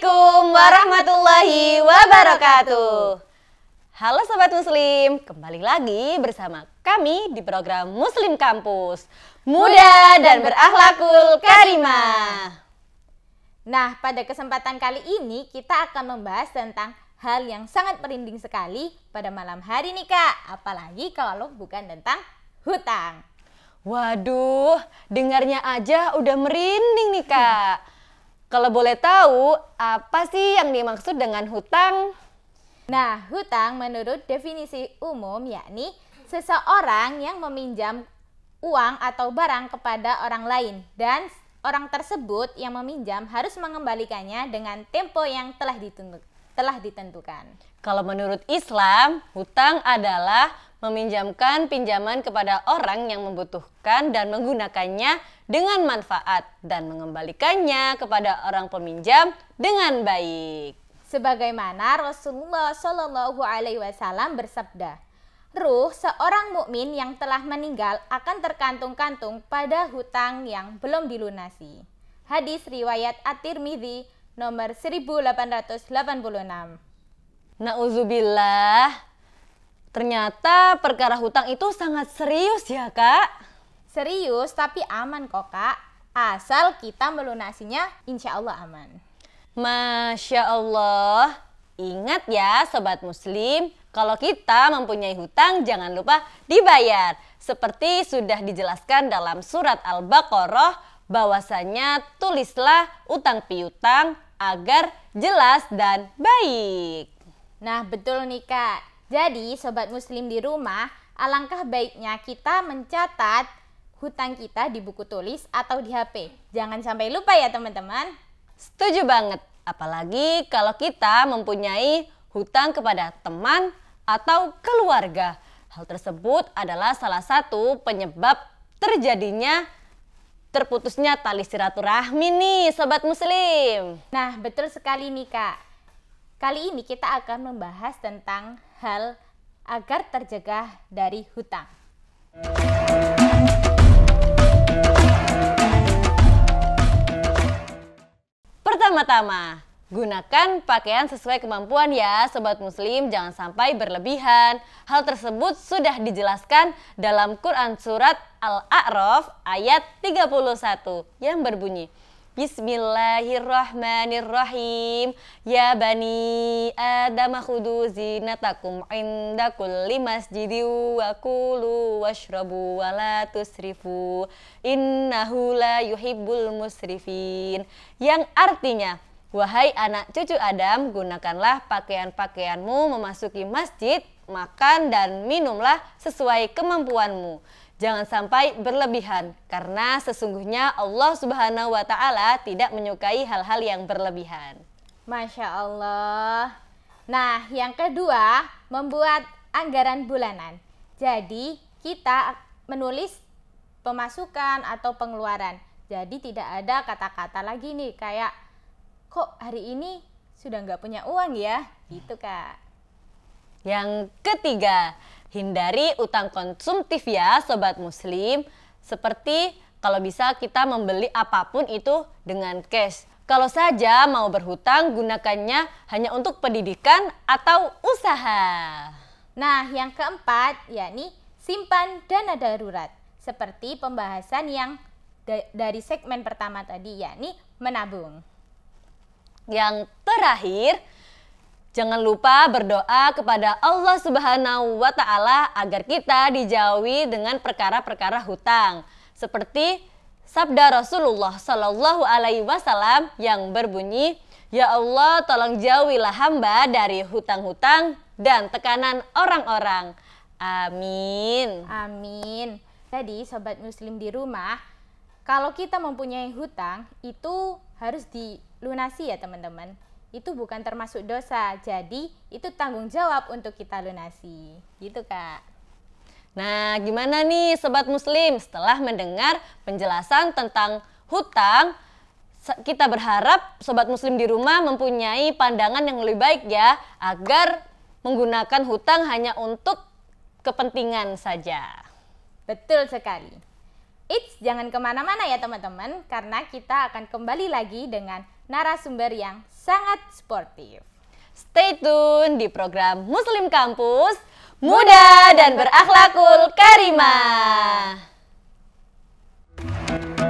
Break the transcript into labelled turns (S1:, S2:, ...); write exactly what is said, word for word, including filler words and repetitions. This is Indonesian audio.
S1: Assalamualaikum warahmatullahi wabarakatuh. Halo Sobat Muslim, kembali lagi bersama kami di program Muslim Kampus, Muda dan Berakhlakul Karimah.
S2: Nah, pada kesempatan kali ini kita akan membahas tentang hal yang sangat merinding sekali pada malam hari nih Kak. Apalagi kalau bukan tentang hutang.
S1: Waduh, dengarnya aja udah merinding nih Kak. Kalau boleh tahu, apa sih yang dimaksud dengan hutang?
S2: Nah, hutang menurut definisi umum yakni seseorang yang meminjam uang atau barang kepada orang lain dan orang tersebut yang meminjam harus mengembalikannya dengan tempo yang telah ditentu- telah ditentukan.
S1: Kalau menurut Islam, hutang adalah meminjamkan pinjaman kepada orang yang membutuhkan dan menggunakannya dengan manfaat dan mengembalikannya kepada orang peminjam dengan baik.
S2: Sebagaimana Rasulullah Shallallahu Alaihi Wasallam bersabda, ruh seorang mukmin yang telah meninggal akan terkantung-kantung pada hutang yang belum dilunasi. Hadis riwayat At-Tirmidzi nomor seribu delapan ratus delapan puluh enam.
S1: Nauzubillah, ternyata perkara hutang itu sangat serius ya Kak?
S2: Serius tapi aman kok Kak, asal kita melunasinya insya Allah aman.
S1: Masya Allah. Ingat ya Sobat Muslim, kalau kita mempunyai hutang jangan lupa dibayar. Seperti sudah dijelaskan dalam surat Al-Baqarah, bahwasanya tulislah utang piutang agar jelas dan baik.
S2: Nah betul nih Kak, jadi Sobat Muslim di rumah, alangkah baiknya kita mencatat hutang kita di buku tulis atau di H P. Jangan sampai lupa ya teman-teman.
S1: Setuju banget, apalagi kalau kita mempunyai hutang kepada teman atau keluarga. Hal tersebut adalah salah satu penyebab terjadinya terputusnya tali silaturahmi nih Sobat Muslim.
S2: Nah betul sekali nih Kak. Kali ini kita akan membahas tentang hal agar tercegah dari hutang.
S1: Pertama-tama, gunakan pakaian sesuai kemampuan ya Sobat Muslim, jangan sampai berlebihan. Hal tersebut sudah dijelaskan dalam Quran surat Al-A'raf ayat tiga puluh satu yang berbunyi, Bismillahirrahmanirrahim. Ya bani Adam khudu zinatakum inda kulli masjidin wa kulu washrabu wa la tusrifu innahu la yuhibbul musrifin. Yang artinya, wahai anak cucu Adam, gunakanlah pakaian-pakaianmu memasuki masjid, makan dan minumlah sesuai kemampuanmu. Jangan sampai berlebihan, karena sesungguhnya Allah Subhanahu wa Ta'ala tidak menyukai hal-hal yang berlebihan.
S2: Masya Allah. Nah, yang kedua, membuat anggaran bulanan. Jadi, kita menulis pemasukan atau pengeluaran. Jadi, tidak ada kata-kata lagi nih, kayak, kok hari ini sudah nggak punya uang ya? Gitu, Kak.
S1: Yang ketiga, hindari utang konsumtif ya Sobat Muslim. Seperti kalau bisa kita membeli apapun itu dengan cash. Kalau saja mau berhutang, gunakannya hanya untuk pendidikan atau usaha.
S2: Nah, yang keempat yakni simpan dana darurat. Seperti pembahasan yang da- dari segmen pertama tadi, yakni menabung.
S1: Yang terakhir, jangan lupa berdoa kepada Allah Subhanahu wa Ta'ala agar kita dijauhi dengan perkara-perkara hutang. Seperti sabda Rasulullah Shallallahu Alaihi Wasallam yang berbunyi, Ya Allah, tolong jauhilah hamba dari hutang-hutang dan tekanan orang-orang. Amin.
S2: Amin. Tadi Sobat Muslim di rumah, kalau kita mempunyai hutang itu harus dilunasi ya teman-teman. Itu bukan termasuk dosa, jadi itu tanggung jawab untuk kita lunasi. Gitu Kak.
S1: Nah, gimana nih Sobat Muslim? Setelah mendengar penjelasan tentang hutang, kita berharap Sobat Muslim di rumah mempunyai pandangan yang lebih baik ya, agar menggunakan hutang hanya untuk kepentingan saja.
S2: Betul sekali. Eits, jangan kemana-mana ya teman-teman, karena kita akan kembali lagi dengan narasumber yang sangat sportif.
S1: Stay tune di program Muslim Kampus, Muda dan Berakhlakul Karimah.